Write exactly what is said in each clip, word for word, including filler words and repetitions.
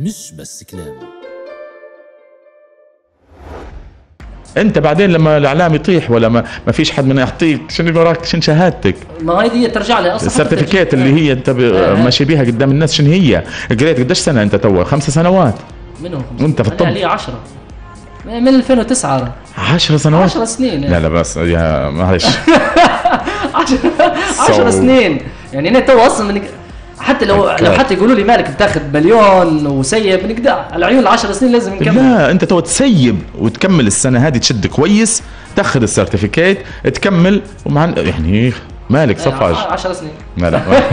مش بس كلام. انت بعدين لما الاعلام يطيح ولا ما, ما فيش حد من يعطيك شنو وراك شنو شهادتك؟ ما هي دي ترجع لي اصلا السيرتيفيكيت اللي هي انت ماشي بيها قدام الناس شنو هي؟ قريت قديش سنه انت تو؟ خمس سنوات منهم وانت في الطب؟ لي عشرة من ألفين وتسعة. عشر سنوات؟ عشر سنين. لا لا بس يا معلش عشر سنين يعني انا تو اصلا من حتى لو لو حتى يقولوا لي مالك بتاخذ مليون وسيب بنقدر على عيون العشر سنين لازم نكمل. لا انت تو تسيب وتكمل السنه هذه تشد كويس تاخذ السيرتيفيكيت تكمل ومع يعني مالك صفاج عشر سنين. لا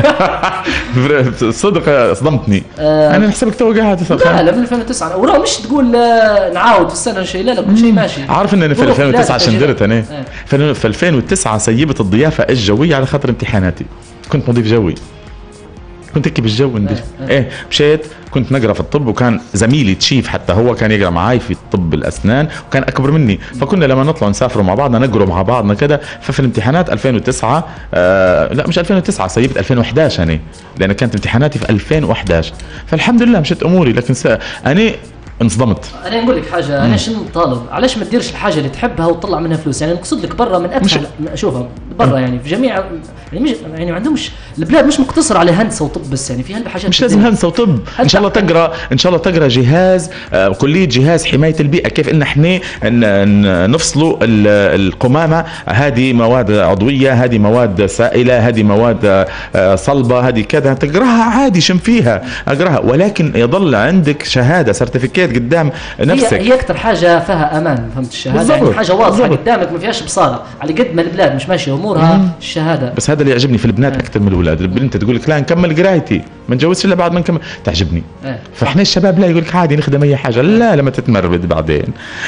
لا صدق صدمتني. آه انا نحسبك تو قاعد لا لا من ألفين وتسعة وراه مش تقول نعاود في السنه شيء. لا لا كل شيء ماشي. عارف ان انا في ألفين وتسعة شندرت انا آه. في ألفين وتسعة سيبت الضيافه الجويه على خاطر امتحاناتي. كنت مضيف جوي كنت هيك بالجو ندش آه. ايه مشيت كنت نقرا في الطب وكان زميلي تشيف حتى هو كان يقرا معاي في طب الاسنان وكان اكبر مني فكنا لما نطلع نسافروا مع بعضنا نقروا مع بعضنا كذا. ففي الامتحانات ألفين وتسعة آه لا مش ألفين وتسعة سيبت ألفين وإحدى عشر انا لان كانت امتحاناتي في ألفين وإحدى عشر فالحمد لله مشيت اموري. لكن انا انصدمت. انا نقول لك حاجه انا شنو طالب علاش ما تديرش الحاجه اللي تحبها وتطلع منها فلوس. يعني نقصد لك برا من ادفع شوفها برا يعني في جميع يعني مش يعني ما عندهمش البلاد مش مقتصر على هندسه وطب بس يعني في هالحاجات مش لازم هندسه وطب. ان شاء الله تقرا ان شاء الله تقرا جهاز آه كليه جهاز حمايه البيئه كيف ان احنا نفصلوا القمامه. هذه مواد عضويه هذه مواد سائله هذه مواد آه صلبه هذه كذا تقراها عادي شم فيها اقراها ولكن يضل عندك شهاده سيرتيفيكيت قدام نفسك. هي, هي اكثر حاجه فيها امان فهمت الشهاده يعني حاجه واضحه قدامك ما فيهاش بصاره على قد ما البلاد مش ماشيه امورها مم. الشهاده. بس هذا اللي يعجبني في البنات اكثر من الاولاد. البنت تقول لك لا نكمل قرايتي ما نتجوزش الا بعد ما نكمل تعجبني اه. فاحنا الشباب لا يقول لك عادي نخدم اي حاجه. لا لما تتمرد بعدين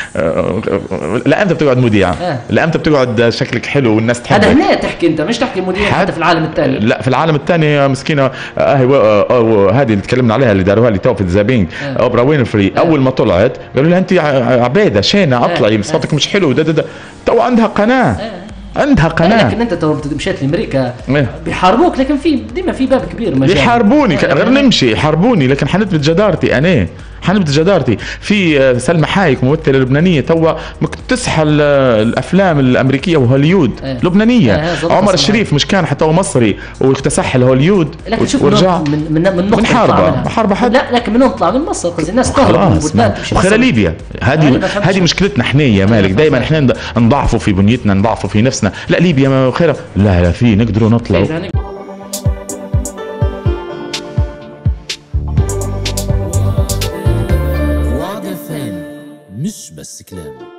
لا انت بتقعد مذيع اه. لا انت بتقعد شكلك حلو والناس تحبك. هذا هنا تحكي انت مش تحكي مذيع حتى في العالم الثاني. لا في العالم الثاني مسكينه اه هذه اللي تكلمنا عليها اللي داروها لي تو في الزابين اه. اوبرا وينفري اه. اول ما طلعت قالوا لها انت عبيده شينه اطلعي صوتك مش حلو ده ده ده تو عندها قناه اه. عندها قناه. لكن انت تو مشيت لامريكا بيحاربوك لكن في ديما في باب كبير مجال بيحاربوني غير نمشي يحاربوني لكن حنثبت جدارتي انا حنثبت جدارتي. في سلمى حايك ممثله لبنانيه تو تسحل الافلام الامريكيه وهوليود اه. لبنانيه اه. عمر الشريف مش كان حتى هو مصري واكتسح لهوليود ورجع من من من من حربه حربه حد. لا لكن منهم طلع من مصر قصدي الناس تهرب وخير ليبيا. هذه هذه مشكلتنا احنا يا مالك دائما احنا نضعفوا في بنيتنا نضعفوا في نفسنا. لا ليبيا ما خيرها لا لا في نقدروا نطلعوا. مش بس كلام.